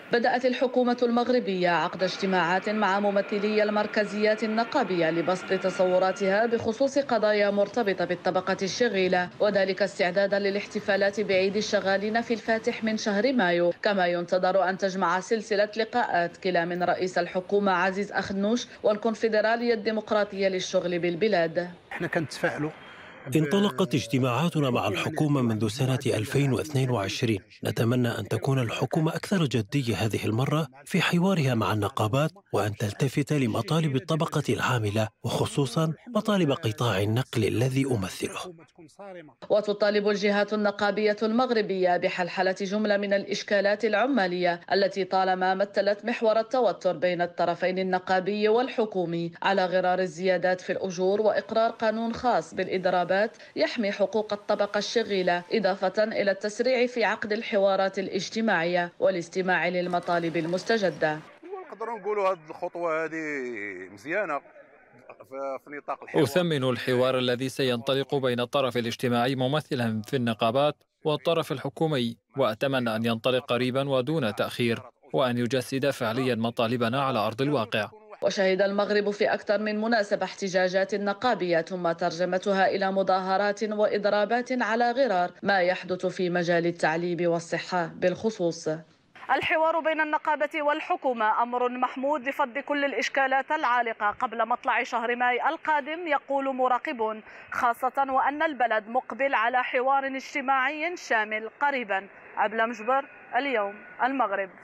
بدأت الحكومة المغربية عقد اجتماعات مع ممثلي المركزيات النقابية لبسط تصوراتها بخصوص قضايا مرتبطة بالطبقة الشغيلة، وذلك استعدادا للاحتفالات بعيد الشغالين في الفاتح من شهر مايو. كما ينتظر أن تجمع سلسلة لقاءات كلا من رئيس الحكومة عزيز أخنوش والكونفدرالية الديمقراطية للشغل بالبلاد. احنا كنتفائلوا انطلقت اجتماعاتنا مع الحكومة منذ سنة 2022. نتمنى أن تكون الحكومة أكثر جدية هذه المرة في حوارها مع النقابات، وأن تلتفت لمطالب الطبقة العاملة وخصوصا مطالب قطاع النقل الذي أمثله. وتطالب الجهات النقابية المغربية بحلحلة جملة من الإشكالات العمالية التي طالما مثلت محور التوتر بين الطرفين النقابي والحكومي، على غرار الزيادات في الأجور وإقرار قانون خاص بالإضرابات يحمي حقوق الطبقة الشغيلة، إضافة إلى التسريع في عقد الحوارات الاجتماعية والاستماع للمطالب المستجدة. ونقدروا نقولوا هذه الخطوه هذه مزيانه في نطاق الحوار. أثمن الحوار الذي سينطلق بين الطرف الاجتماعي ممثلا في النقابات والطرف الحكومي، وأتمنى أن ينطلق قريبا ودون تأخير، وأن يجسد فعليا مطالبنا على أرض الواقع. وشهد المغرب في أكثر من مناسبة احتجاجات نقابية ثم ترجمتها إلى مظاهرات وإضرابات على غرار ما يحدث في مجال التعليم والصحة بالخصوص. الحوار بين النقابة والحكومة أمر محمود لفض كل الإشكالات العالقة قبل مطلع شهر ماي القادم، يقول مراقبون، خاصة وأن البلد مقبل على حوار اجتماعي شامل قريبا. عبلة مجبر، اليوم، المغرب.